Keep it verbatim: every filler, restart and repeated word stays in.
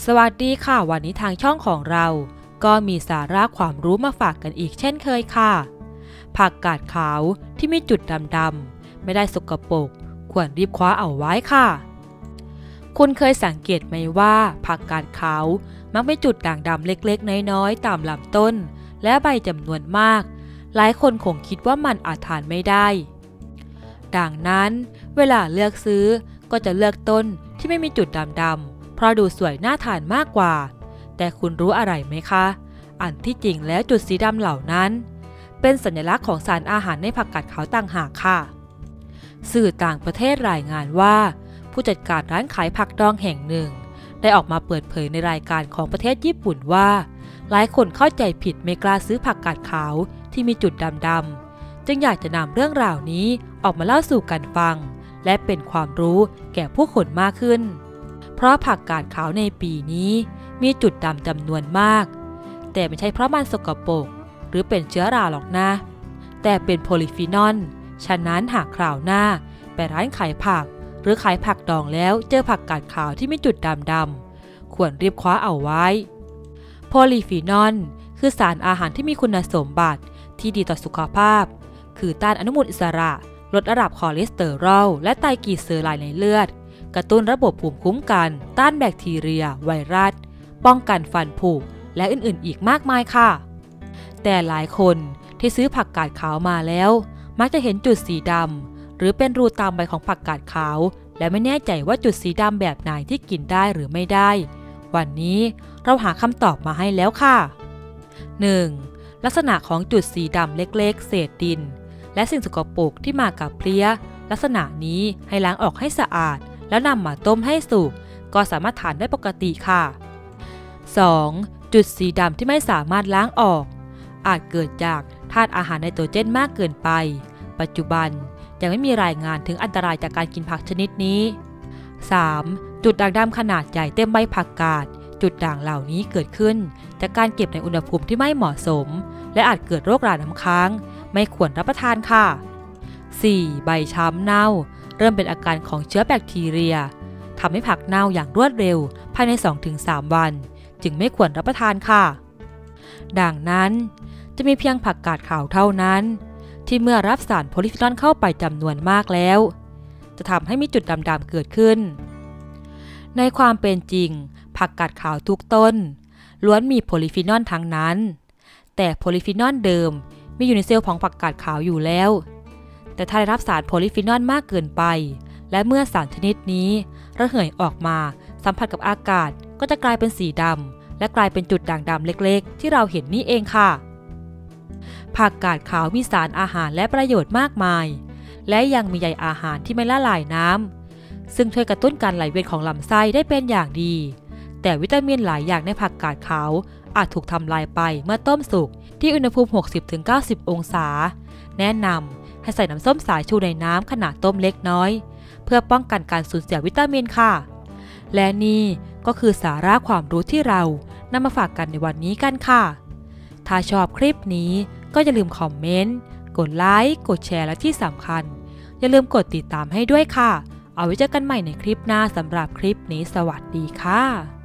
สวัสดีค่ะวันนี้ทางช่องของเราก็มีสาระความรู้มาฝากกันอีกเช่นเคยค่ะผักกาดขาวที่มีจุดดำๆไม่ได้สกปรกควรรีบคว้าเอาไว้ค่ะคุณเคยสังเกตไหมว่าผักกาดขาวมักมีจุดด่างดำเล็กๆน้อยๆตามลำต้นและใบจำนวนมากหลายคนคงคิดว่ามันอาจทานไม่ได้ดังนั้นเวลาเลือกซื้อก็จะเลือกต้นที่ไม่มีจุดดำๆเพราะดูสวยน่าทานมากกว่าแต่คุณรู้อะไรไหมคะอันที่จริงแล้วจุดสีดำเหล่านั้นเป็นสัญลักษณ์ของสารอาหารในผักกาดขาวต่างหากค่ะสื่อต่างประเทศรายงานว่าผู้จัดการร้านขายผักดองแห่งหนึ่งได้ออกมาเปิดเผยในรายการของประเทศญี่ปุ่นว่าหลายคนเข้าใจผิดไม่กล้าซื้อผักกาดขาวที่มีจุดดำๆจึงอยากจะนำเรื่องราวนี้ออกมาเล่าสู่กันฟังและเป็นความรู้แก่ผู้คนมากขึ้นเพราะผักกาดขาวในปีนี้มีจุดดำจำนวนมากแต่ไม่ใช่เพราะมันสกปรกหรือเป็นเชื้อราหรอกนะแต่เป็นโพลีฟีนอลฉะนั้นหากคราวหน้าไปร้านขายผักหรือขายผักดองแล้วเจอผักกาดขาวที่มีจุดดำๆควรรีบคว้าเอาไว้โพลีฟีนอลคือสารอาหารที่มีคุณสมบัติที่ดีต่อสุขภาพคือต้านอนุมูลอิสระลดระดับคอเลสเตอรอลและไตรกลีเซอไรด์ในเลือดกระตุ้นระบบภูมิคุ้มกันต้านแบคทีเรียไวรัสป้องกันฟันผุและอื่นๆอีกมากมายค่ะแต่หลายคนที่ซื้อผักกาดขาวมาแล้วมักจะเห็นจุดสีดำหรือเป็นรูตามใบของผักกาดขาวและไม่แน่ใจว่าจุดสีดำแบบไหนที่กินได้หรือไม่ได้วันนี้เราหาคำตอบมาให้แล้วค่ะ หนึ่ง. ลักษณะของจุดสีดำเล็กๆเศษดินและสิ่งสกปรกที่มากับเพลี้ยลักษณะนี้ให้ล้างออกให้สะอาดแล้วนำมาต้มให้สุกก็สามารถทานได้ปกติค่ะ สอง. จุดสีดำที่ไม่สามารถล้างออกอาจเกิดจากธาตุอาหารไนโตรเจนมากเกินไปปัจจุบันยังไม่มีรายงานถึงอันตรายจากการกินผักชนิดนี้ สาม. จุดด่างดำขนาดใหญ่เต็มใบผักกาดจุดด่างเหล่านี้เกิดขึ้นจากการเก็บในอุณหภูมิที่ไม่เหมาะสมและอาจเกิดโรคราน้ำค้างไม่ควรรับประทานค่ะ สี่. ใบช้ำเน่าเริ่มเป็นอาการของเชื้อแบคทีเรียทำให้ผักเน่าอย่างรวดเร็วภายใน สองถึงสาม วันจึงไม่ควรรับประทานค่ะดังนั้นจะมีเพียงผักกาดขาวเท่านั้นที่เมื่อรับสารโพลีฟีนอลเข้าไปจำนวนมากแล้วจะทำให้มีจุดดำๆเกิดขึ้นในความเป็นจริงผักกาดขาวทุกต้นล้วนมีโพลีฟีนอลทั้งนั้นแต่โพลีฟีนอลเดิมมีอยู่ในเซลล์ของผักกาดขาวอยู่แล้วแต่ถ้าได้รับสารโพลีฟีนอลมากเกินไปและเมื่อสารชนิดนี้ระเหยออกมาสัมผัสกับอากาศก็จะกลายเป็นสีดำและกลายเป็นจุดด่างดำเล็กๆที่เราเห็นนี่เองค่ะผักกาดขาวมีสารอาหารและประโยชน์มากมายและยังมีใยอาหารที่ไม่ละลายน้ำซึ่งช่วยกระตุ้นการไหลเวียนของลำไส้ได้เป็นอย่างดีแต่วิตามินหลายอย่างในผักกาดขาวอาจถูกทำลายไปเมื่อต้มสุกที่อุณหภูมิ หกสิบถึงเก้าสิบ องศาแนะนำให้ใส่น้ำส้มสายชูในน้ำขนาดต้มเล็กน้อยเพื่อป้องกันการสูญเสียวิตามินค่ะและนี่ก็คือสาระความรู้ที่เรานำมาฝากกันในวันนี้กันค่ะถ้าชอบคลิปนี้ก็อย่าลืมคอมเมนต์กดไลค์กดแชร์และที่สำคัญอย่าลืมกดติดตามให้ด้วยค่ะเอาไว้เจอกันใหม่ในคลิปหน้าสำหรับคลิปนี้สวัสดีค่ะ